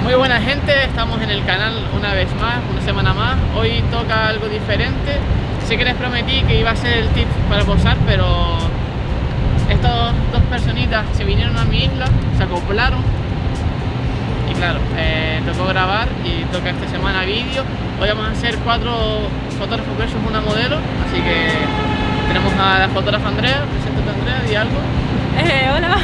Muy buena gente, estamos en el canal una vez más, una semana más. Hoy toca algo diferente. Sé que les prometí que iba a ser el tip para posar, pero estas dos personitas se vinieron a mi isla, se acoplaron y claro, tocó grabar y toca esta semana vídeo. Hoy vamos a hacer 4 fotógrafos versus una modelo, así que tenemos a la fotógrafa Andrea. Preséntate, Andrea, di algo. Hola.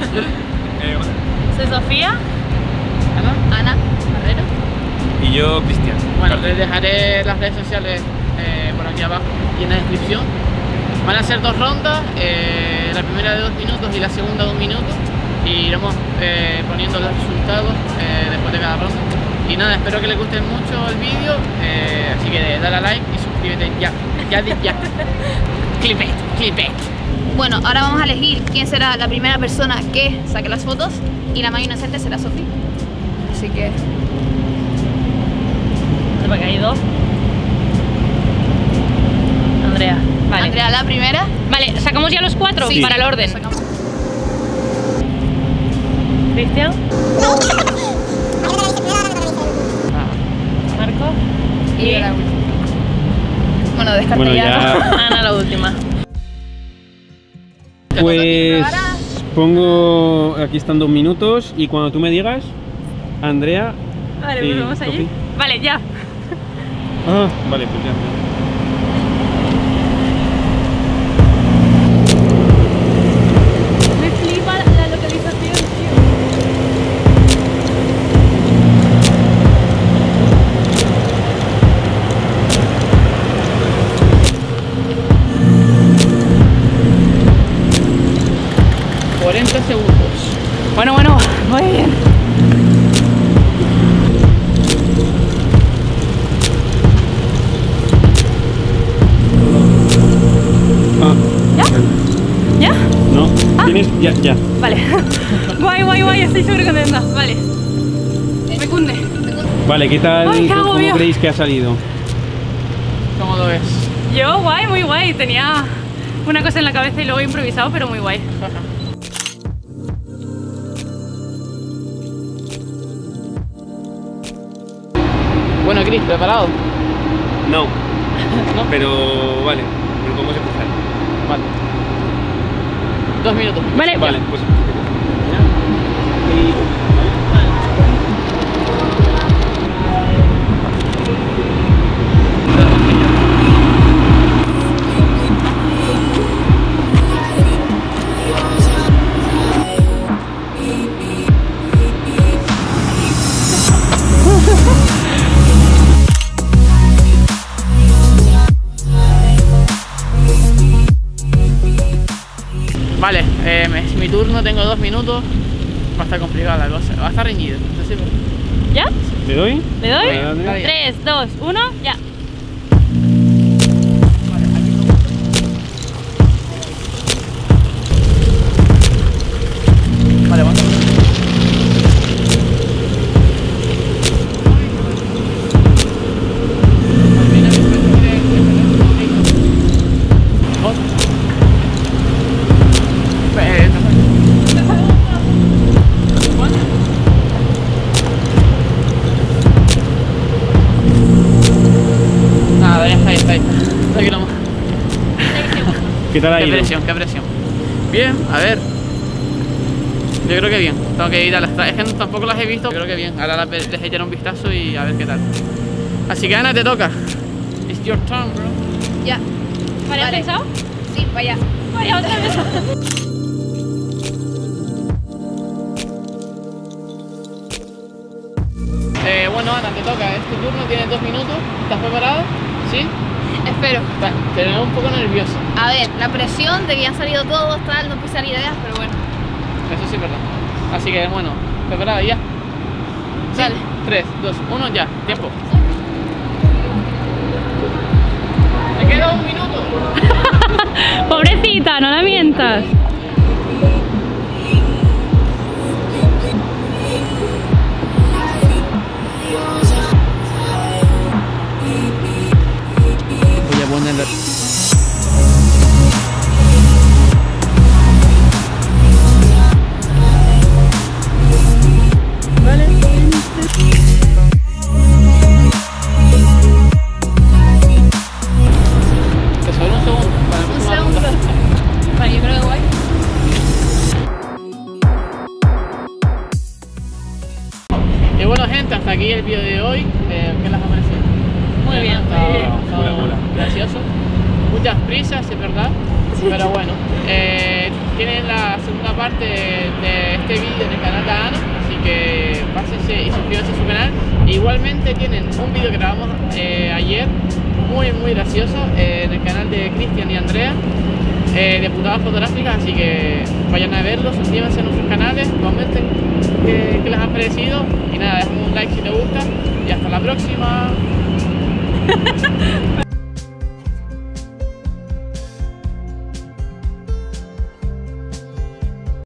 Soy Sofía. Ana Barrero. Y yo, Cristian. Bueno, les dejaré las redes sociales por aquí abajo y en la descripción. Van a ser 2 rondas, la primera de 2 minutos y la segunda de 1 minuto. Y iremos poniendo los resultados después de cada ronda. Y nada, espero que les guste mucho el vídeo, así que dale a like y suscríbete ya. Clipet. Bueno, ahora vamos a elegir quién será la primera persona que saque las fotos y la más inocente será Sofía. Así que... Porque hay 2. Andrea. Vale. Andrea la primera. Vale, ¿sacamos ya los 4? Sí, para el orden? Sacamos. Cristian. Marco. Y la última. Bueno, descarté Bueno, ya. Ana la última. Pues pongo, aquí están 2 minutos y cuando tú me digas, Andrea. Vale, pues vamos allí. Sofi. Vale, ya. Ah, vale, pues ya. Me flipa la localización, tío. Segundos. Bueno, muy bien. Ah, ¿Ya? ¿Ya? no, tienes, ya. Vale. Guay, estoy súper contenta. Vale. Me cunde. Vale, ¿qué tal? Ay, qué ¿Cómo agobio. creéis que ha salido? ¿Cómo lo ves? Yo, muy guay. Tenía una cosa en la cabeza y luego he improvisado, pero muy guay. Bueno, Chris, ¿preparado? No, ¿No? pero vale, pero podemos empezar. Vale. 2 minutos. Vale. Vale, pues. Vale, es mi turno, tengo 2 minutos. Va a estar complicada la cosa, va a estar reñido. Entonces, ¿Ya? ¿Le doy? ¿Le doy? Vale, dale. 3, 2, 1, ya. vale, vamos. Nada, ya está ahí. Tranquilo. ¿Qué tal ha Qué ido? presión. Bien, a ver. Yo creo que bien. Tengo que ir a las... Es que tampoco las he visto. Yo creo que bien. Ahora les echaré un vistazo y a ver qué tal. Así que Ana, te toca. It's your turn, bro. Ya. ¿Vale, has pensado? Sí, vaya. Vaya, otra vez. Bueno, Ana, te toca. Es tu turno, tienes 2 minutos. ¿Estás preparado? ¿Sí? Espero. Vale, te veo un poco nervioso. A ver, la presión de que ya han salido todos, tal, no puse ni ideas, pero bueno. Eso sí es verdad. Así que bueno, ¿preparada ya? ¿Sí? Dale. 3, 2, 1, ya. Tiempo. Me queda 1 minuto. Pobrecita, no la mientas. Voy a ponerle... bueno, gente, hasta aquí el vídeo de hoy. ¿Qué les ha parecido? Muy bien, Está- muy bien. está Mola. gracioso. Muchas prisas, es verdad. Pero bueno, tienen la segunda parte de este vídeo en el canal de Ana, así que pásense y suscríbanse a su canal. Igualmente tienen un vídeo que grabamos ayer, muy gracioso, en el canal de Cristian y Andrea, de putadas fotográficas, así que vayan a verlo, suscríbanse a nuestros canales, comenten qué les ha parecido y nada, dejen un like si les gusta y hasta la próxima.